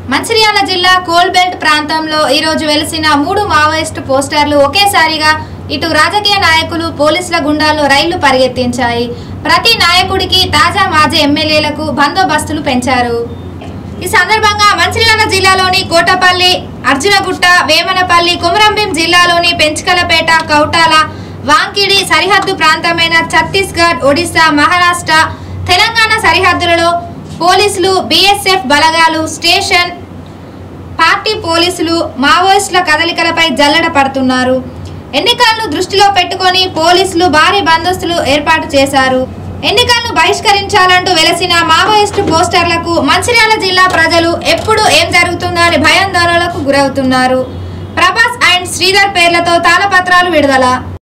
మంచిర్యాల జిల్లా కోల్బెల్ట్ ప్రాంతంలో ఈ రోజు వెలిసిన 3 మావోయిస్టు పోస్టర్లు ఒకేసారిగా ఇటు రాజకీయ నాయకులు పోలీసుల గుండాల్లో రైళ్లు పరిగెత్తించాయి. ప్రతి నాయకుడికి తాజా మాజీ ఎమ్మెల్యేలకు బందోబస్తులు పెంచారు. ఈ సందర్భంగా మంచిర్యాల జిల్లాలోని కోటపల్లి, అర్జునగుట్ట, వేమనపల్లి, కొమరంభీం జిల్లాలోని పెంచకలపేట, కౌటాల, వాంకిడి సరిహద్దు ప్రాంతమైన ఛత్తీస్గఢ్, ఒడిశా, మహారాష్ట్ర, తెలంగాణ సరిహద్దులలో పోలీసులు, బీఎస్ఎఫ్ బలగాలు, స్టేషన్ పార్టీ పోలీసులు మావోయిస్టుల కదలికలపై జల్లెడ పడుతున్నారు. ఎన్నికలను దృష్టిలో పెట్టుకొని పోలీసులు భారీ బందోబస్తులు ఏర్పాటు చేశారు. ఎన్నికలను బహిష్కరించాలంటూ వెలసిన మావోయిస్టు పోస్టర్లకు మంచిర్యాల జిల్లా ప్రజలు ఎప్పుడు ఏం జరుగుతుందో అని భయాందోళనలకు గురవుతున్నారు. ప్రభాస్ అండ్ శ్రీధర్ పేర్లతో తాళపత్రాలు విడుదల.